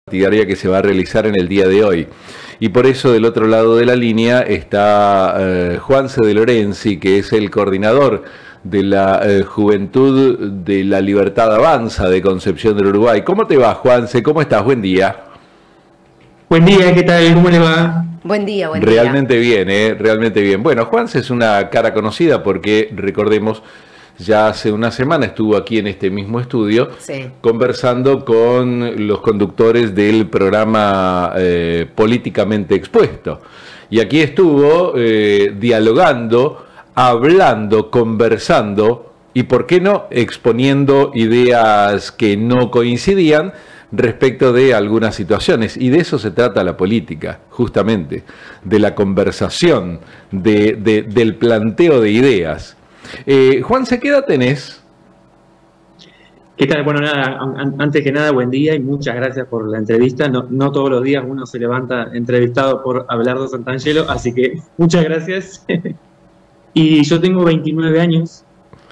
partidaria que se va a realizar en el día de hoy. Y por eso del otro lado de la línea está Juanse de Lorenzi, que es el coordinador de la Juventud de la Libertad Avanza de Concepción del Uruguay. ¿Cómo te va, Juanse? ¿Cómo estás? Buen día. Buen día, ¿qué tal? ¿Cómo le va? Buen día, buen día. Realmente bien, realmente bien. Bueno, Juanse es una cara conocida porque, recordemos, ya hace una semana estuvo aquí en este mismo estudio, sí, conversando con los conductores del programa Políticamente Expuesto. Y aquí estuvo dialogando, hablando, conversando y, ¿por qué no?, exponiendo ideas que no coincidían respecto de algunas situaciones. Y de eso se trata la política, justamente, de la conversación, del planteo de ideas. Juanse, ¿qué edad tenés? ¿Qué tal? Bueno, nada, antes que nada, buen día y muchas gracias por la entrevista. No todos los días uno se levanta entrevistado por Abelardo Santangelo, así que muchas gracias. Y yo tengo 29 años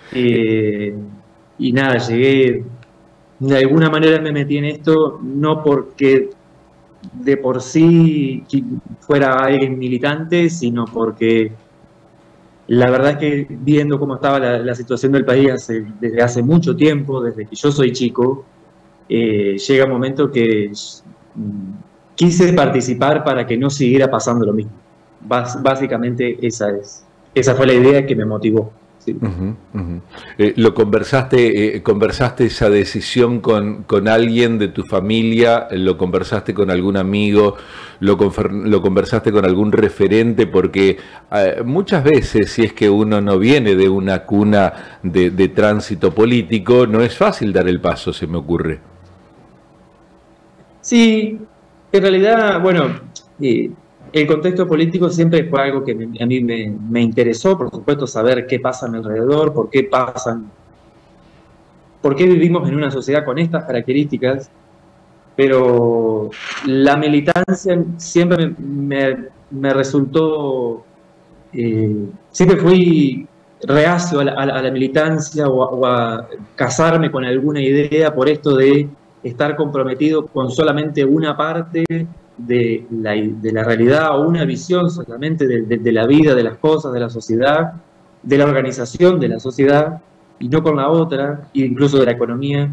y nada, llegué, de alguna manera me metí en esto, no porque de por sí fuera alguien militante, sino porque la verdad es que viendo cómo estaba la situación del país desde hace mucho tiempo, desde que yo soy chico, llega un momento que quise participar para que no siguiera pasando lo mismo. Básicamente esa fue la idea que me motivó. Sí. ¿Lo conversaste esa decisión con alguien de tu familia? ¿Lo conversaste con algún amigo? ¿Lo conversaste con algún referente? Porque muchas veces, si es que uno no viene de una cuna de tránsito político, no es fácil dar el paso, se me ocurre. Sí, en realidad, bueno, el contexto político siempre fue algo que a mí me interesó, por supuesto, saber qué pasa a mi alrededor, por qué vivimos en una sociedad con estas características, pero la militancia siempre me resultó, siempre fui reacio a la militancia o a casarme con alguna idea por esto de estar comprometido con solamente una parte de la realidad o una visión solamente de la vida, de las cosas, de la sociedad, de la organización de la sociedad y no con la otra, incluso de la economía.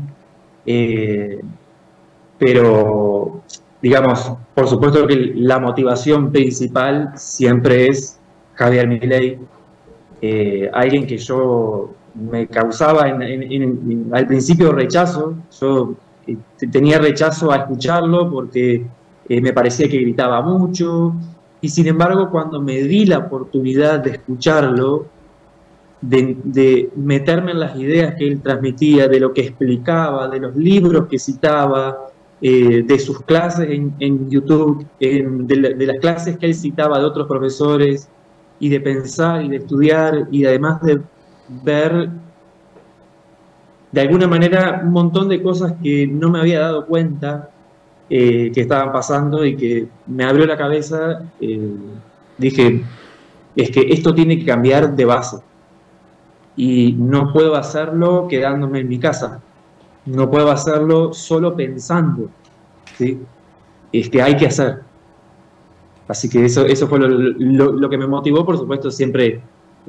Pero, digamos, por supuesto que la motivación principal siempre es Javier Milei, alguien que yo me causaba al principio rechazo. Yo tenía rechazo a escucharlo porque me parecía que gritaba mucho, y sin embargo cuando me di la oportunidad de escucharlo, de meterme en las ideas que él transmitía, de lo que explicaba, de los libros que citaba, de sus clases en YouTube, de las clases que él citaba de otros profesores, y de pensar y de estudiar, y además de ver de alguna manera un montón de cosas que no me había dado cuenta que estaban pasando y que me abrió la cabeza. Dije, es que esto tiene que cambiar de base y no puedo hacerlo quedándome en mi casa, no puedo hacerlo solo pensando, ¿sí? Es que hay que hacer. Así que eso fue lo que me motivó, por supuesto, siempre.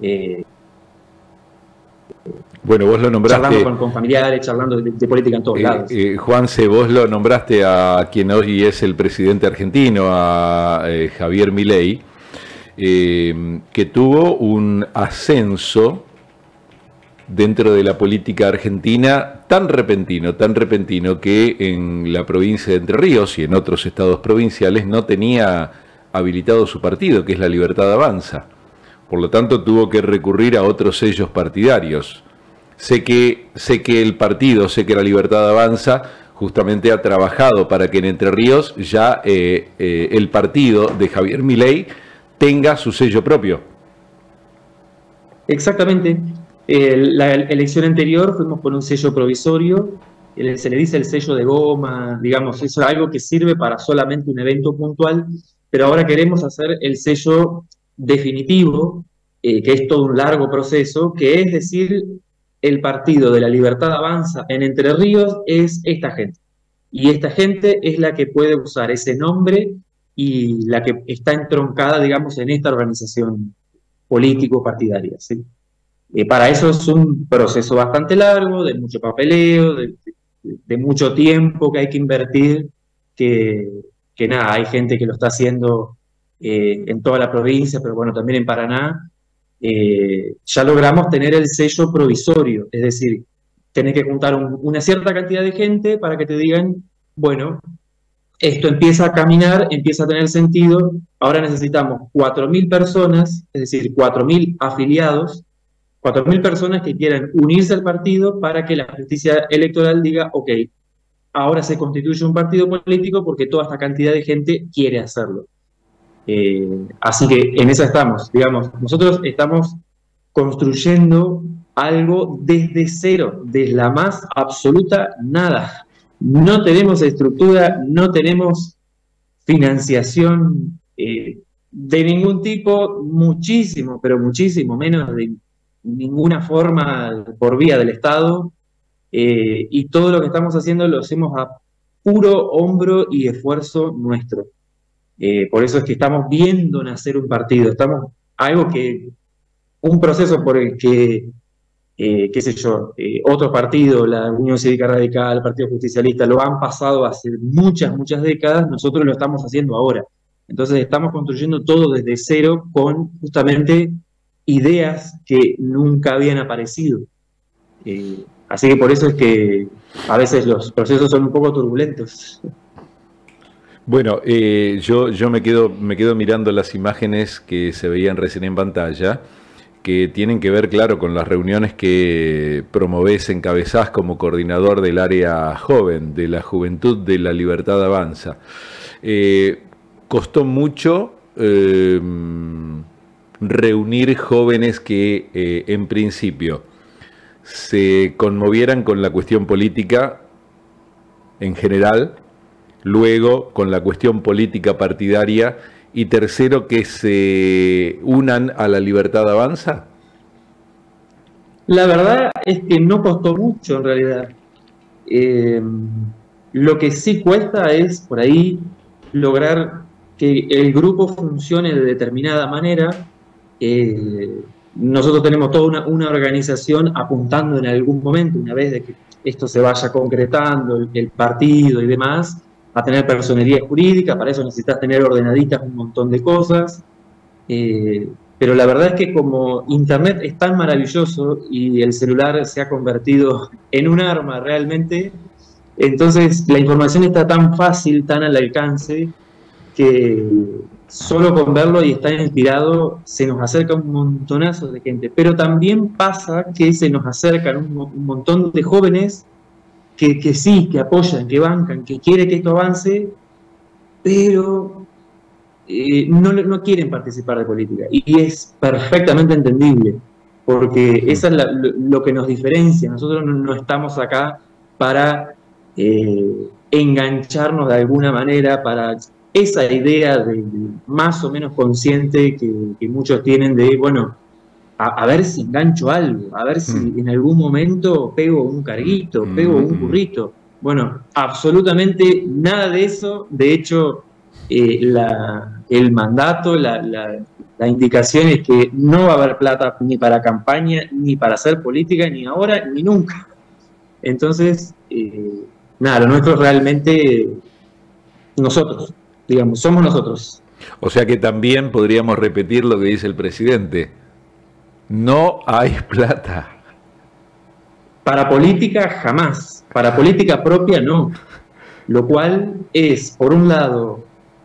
Bueno, vos lo nombraste. Charlando con familiares, charlando de política en todos lados. Juanse, vos lo nombraste a quien hoy es el presidente argentino, a Javier Milei, que tuvo un ascenso dentro de la política argentina tan repentino que en la provincia de Entre Ríos y en otros estados provinciales no tenía habilitado su partido, que es la Libertad Avanza. Por lo tanto, tuvo que recurrir a otros sellos partidarios. Sé que la Libertad Avanza justamente ha trabajado para que en Entre Ríos ya el partido de Javier Milei tenga su sello propio. Exactamente. La elección anterior fuimos por un sello provisorio, se le dice el sello de goma, digamos, eso es algo que sirve para solamente un evento puntual, pero ahora queremos hacer el sello definitivo, que es todo un largo proceso, que es decir, el partido de la Libertad Avanza en Entre Ríos es esta gente. Y esta gente es la que puede usar ese nombre y la que está entroncada, digamos, en esta organización político-partidaria, ¿sí? Para eso es un proceso bastante largo, de mucho papeleo, de mucho tiempo que hay que invertir, que, que nada, hay gente que lo está haciendo en toda la provincia, pero bueno, también en Paraná. Ya logramos tener el sello provisorio, es decir, tenés que juntar una cierta cantidad de gente para que te digan, bueno, esto empieza a caminar, empieza a tener sentido, ahora necesitamos 4.000 personas, es decir, 4.000 afiliados, 4.000 personas que quieran unirse al partido para que la justicia electoral diga, ok, ahora se constituye un partido político porque toda esta cantidad de gente quiere hacerlo. Así que en esa estamos, digamos, nosotros estamos construyendo algo desde cero, desde la más absoluta nada. No tenemos estructura, no tenemos financiación de ningún tipo, muchísimo, pero muchísimo menos de ninguna forma por vía del Estado, y todo lo que estamos haciendo lo hacemos a puro hombro y esfuerzo nuestro. Por eso es que estamos viendo nacer un partido, estamos un proceso por el que, qué sé yo, otros partidos, la Unión Cívica Radical, el Partido Justicialista, lo han pasado hace muchas, muchas décadas, nosotros lo estamos haciendo ahora. Entonces estamos construyendo todo desde cero con justamente ideas que nunca habían aparecido. Así que por eso es que a veces los procesos son un poco turbulentos. Bueno, yo me quedo mirando las imágenes que se veían recién en pantalla, que tienen que ver, claro, con las reuniones que promovés, encabezás como coordinador del área joven, de la Juventud de la Libertad Avanza. Costó mucho reunir jóvenes que en principio se conmovieran con la cuestión política en general, luego con la cuestión política partidaria y tercero que se unan a la Libertad Avanza. La verdad es que no costó mucho en realidad. Lo que sí cuesta es por ahí lograr que el grupo funcione de determinada manera. Nosotros tenemos toda una organización apuntando en algún momento, una vez de que esto se vaya concretando, el partido y demás, a tener personería jurídica. Para eso necesitas tener ordenaditas un montón de cosas. Pero la verdad es que como Internet es tan maravilloso y el celular se ha convertido en un arma realmente, entonces la información está tan fácil, tan al alcance, que solo con verlo y estar inspirado se nos acerca un montonazo de gente. Pero también pasa que se nos acercan un montón de jóvenes que sí, que apoyan, que bancan, que quieren que esto avance, pero no quieren participar de política. Y es perfectamente entendible, porque eso es lo que nos diferencia. Nosotros no estamos acá para engancharnos de alguna manera, para esa idea de más o menos consciente que muchos tienen de, bueno, a ver si engancho algo, a ver si en algún momento pego un carguito, pego un currito. Bueno, absolutamente nada de eso. De hecho, el mandato, la indicación es que no va a haber plata ni para campaña, ni para hacer política, ni ahora, ni nunca. Entonces, nada, lo nuestro realmente nosotros, digamos, somos nosotros. O sea que también podríamos repetir lo que dice el presidente. No hay plata. Para política jamás, para política propia no. Lo cual es, por un lado,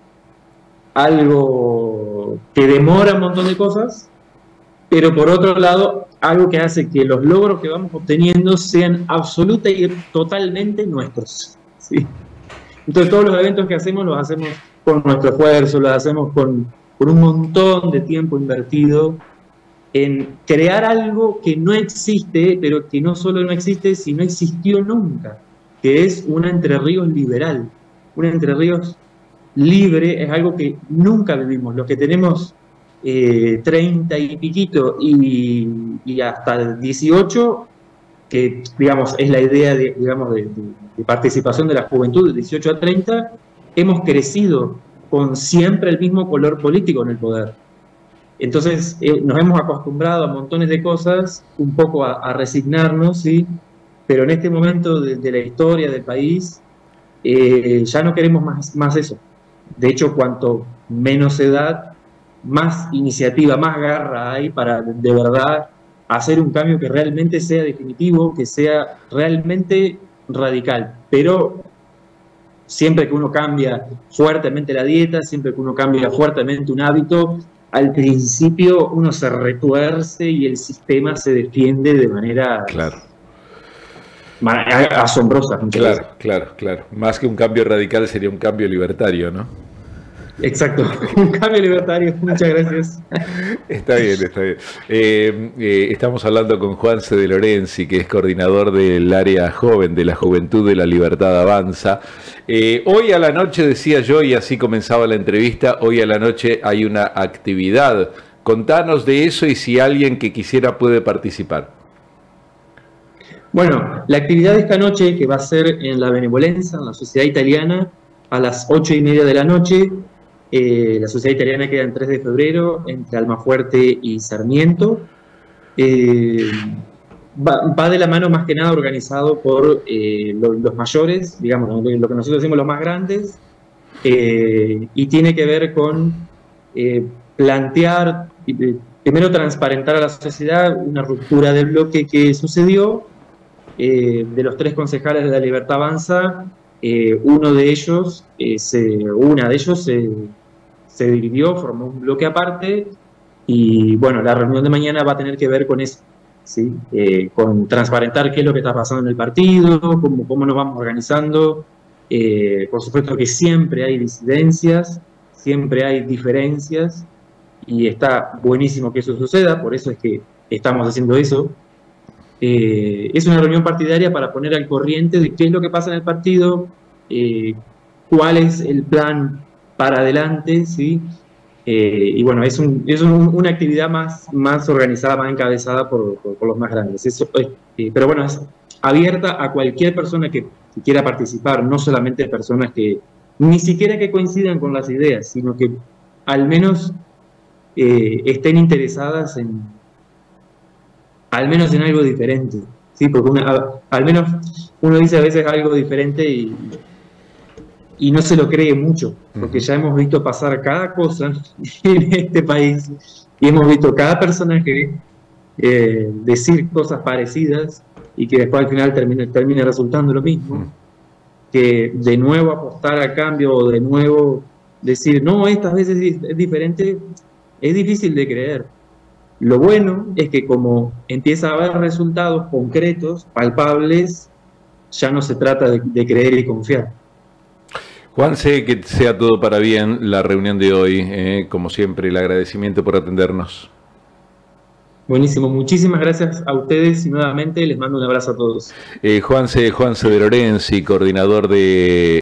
algo que demora un montón de cosas, pero por otro lado, algo que hace que los logros que vamos obteniendo sean absoluta y totalmente nuestros, ¿sí? Entonces todos los eventos que hacemos los hacemos con nuestro esfuerzo, los hacemos con un montón de tiempo invertido en crear algo que no existe, pero que no solo no existe, sino existió nunca, que es una Entre Ríos liberal. Una Entre Ríos libre es algo que nunca vivimos. Los que tenemos 30 y piquito y hasta 18, que digamos, es la idea de participación de la juventud de 18 a 30, hemos crecido con siempre el mismo color político en el poder. Entonces nos hemos acostumbrado a montones de cosas, un poco a resignarnos, ¿sí? Pero en este momento de la historia del país ya no queremos más eso. De hecho, cuanto menos edad, más iniciativa, más garra hay para de verdad hacer un cambio que realmente sea definitivo, que sea realmente radical. Pero siempre que uno cambia fuertemente la dieta, siempre que uno cambia fuertemente un hábito, al principio uno se retuerce y el sistema se defiende de manera asombrosa. Claro. Más que un cambio radical sería un cambio libertario, ¿no? Exacto, un cambio libertario, muchas gracias. Está bien. Estamos hablando con Juanse de Lorenzi, que es coordinador del área joven de la Juventud de la Libertad Avanza. Hoy a la noche, decía yo, y así comenzaba la entrevista, hoy a la noche hay una actividad. Contanos de eso y si alguien que quisiera puede participar. Bueno, la actividad de esta noche, que va a ser en la Benevolenza, en la Sociedad Italiana, a las 8:30 de la noche. La Sociedad Italiana queda en 3 de febrero, entre Almafuerte y Sarmiento. Va de la mano más que nada organizado por los mayores, digamos, lo que nosotros decimos los más grandes, y tiene que ver con plantear, primero transparentar a la sociedad una ruptura del bloque que sucedió. De los 3 concejales de la Libertad Avanza, una de ellos se dividió, formó un bloque aparte, y bueno, la reunión de mañana va a tener que ver con eso, ¿sí? Con transparentar qué es lo que está pasando en el partido, cómo nos vamos organizando. Por supuesto que siempre hay disidencias, siempre hay diferencias, y está buenísimo que eso suceda, por eso es que estamos haciendo eso. Es una reunión partidaria para poner al corriente de qué es lo que pasa en el partido, cuál es el plan para adelante, ¿sí? Y bueno, es una actividad más organizada, más encabezada por los más grandes. Pero bueno, es abierta a cualquier persona que quiera participar, no solamente personas que ni siquiera que coincidan con las ideas, sino que al menos estén interesadas al menos en algo diferente, ¿sí? Porque al menos uno dice a veces algo diferente y no se lo cree mucho, porque ya hemos visto pasar cada cosa en este país y hemos visto cada personaje decir cosas parecidas y que después al final termine resultando lo mismo, que de nuevo apostar al cambio o de nuevo decir, no, estas veces es diferente, es difícil de creer. Lo bueno es que como empieza a haber resultados concretos, palpables, ya no se trata de creer y confiar. Juanse, que sea todo para bien la reunión de hoy. Como siempre, el agradecimiento por atendernos. Buenísimo, muchísimas gracias a ustedes y nuevamente les mando un abrazo a todos. Juanse de Lorenzi, coordinador de